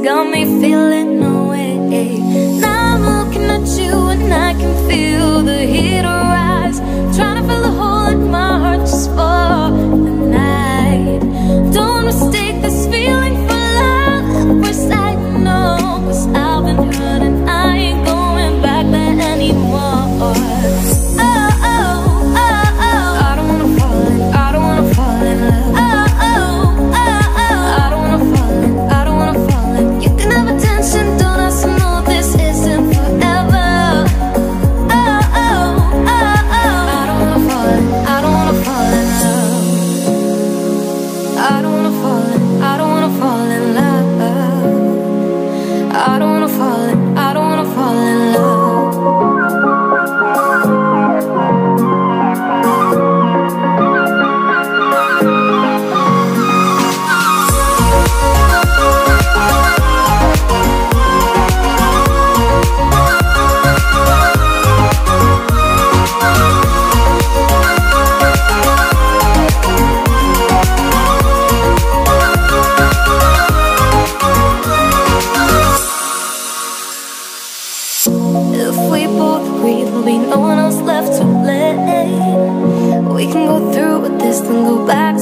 got me feeling no way. Now I'm looking at you and I can feel the heat rise, trying to fill a hole in my heart just for the night. Don't mistake this feeling for love at first sight, no, 'cause I've been hurt and I ain't going back there anymore. There'll be no one else left to blame. We can go through with this, then go back